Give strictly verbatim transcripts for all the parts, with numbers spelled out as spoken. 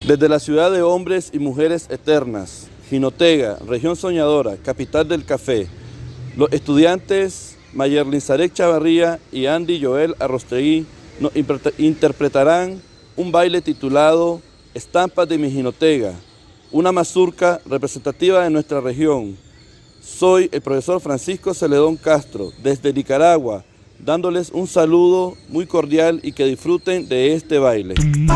Desde la ciudad de hombres y mujeres eternas, Jinotega, región soñadora, capital del café, los estudiantes Mayerlin Sarek Chavarría y Andy Joel Arrostegui nos interpretarán un baile titulado Estampas de mi Jinotega, una mazurca representativa de nuestra región. Soy el profesor Francisco Celedón Castro, desde Nicaragua, dándoles un saludo muy cordial y que disfruten de este baile.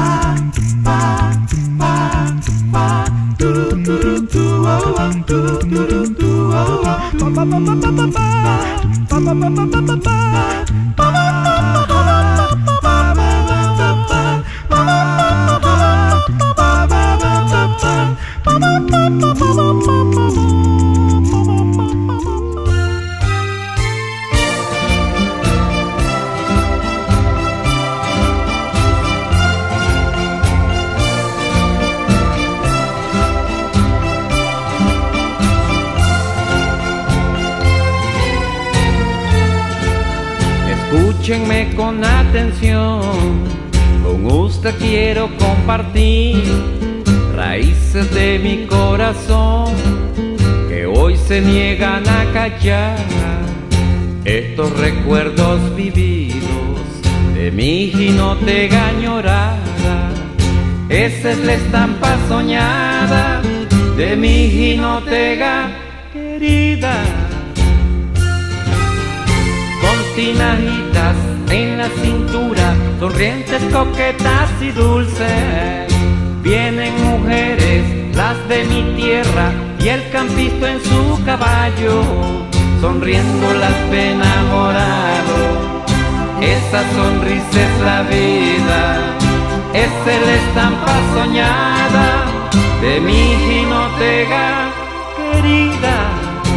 Escúchenme con atención, con usted quiero compartir raíces de mi corazón que hoy se niegan a callar. Estos recuerdos vividos de mi Jinotega añorada, esa es la estampa soñada de mi Jinotega querida. Con tinajitas en la cintura, sonrientes, coquetas y dulces, vienen mujeres, las de mi tierra, y el campito en su caballo, sonriendo las ve enamorado. Esa sonrisa es la vida, es la estampa soñada de mi Jinotega querida.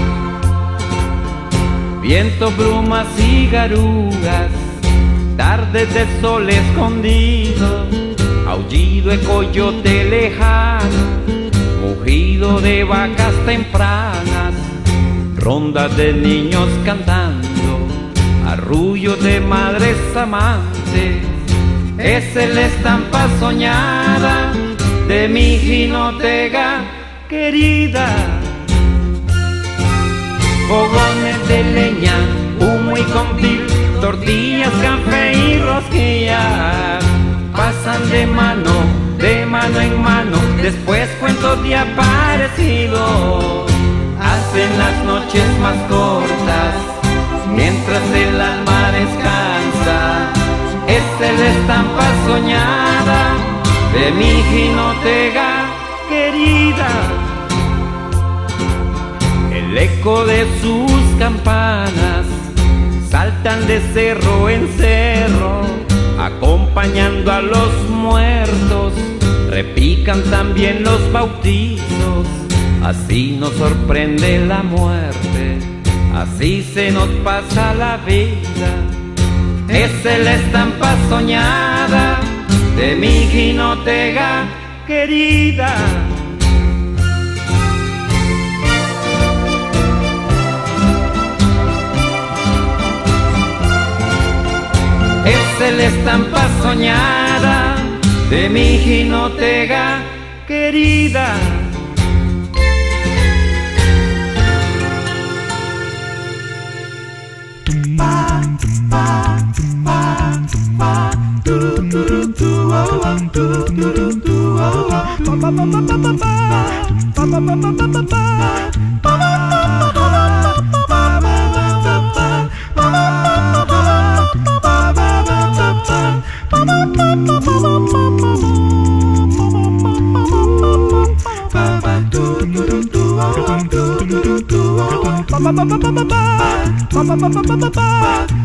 Viento, brumas y garugas, tardes de sol escondido, aullido de coyote lejano, mugido de vacas tempranas, rondas de niños cantando, arrullos de madres amantes. Esa es la estampa soñada de mi Jinotega querida. Fogones de leña, humo y contil, tortillas, café y rosquillas, pasan de mano, de mano en mano, después cuentos de aparecidos, hacen las noches más cortas, mientras el alma descansa. Esa es la estampa soñada de mi Jinotega querida. El eco de sus campanas saltan de cerro en cerro, acompañando a los muertos, repican también los bautizos. Así nos sorprende la muerte, así se nos pasa la vida. Esa es la estampa soñada de mi Jinotega querida. Esa es la estampa soñada de mi Jinotega querida. Ba ba ba ba ba ba ba ba ba ba ba ba ba ba ba.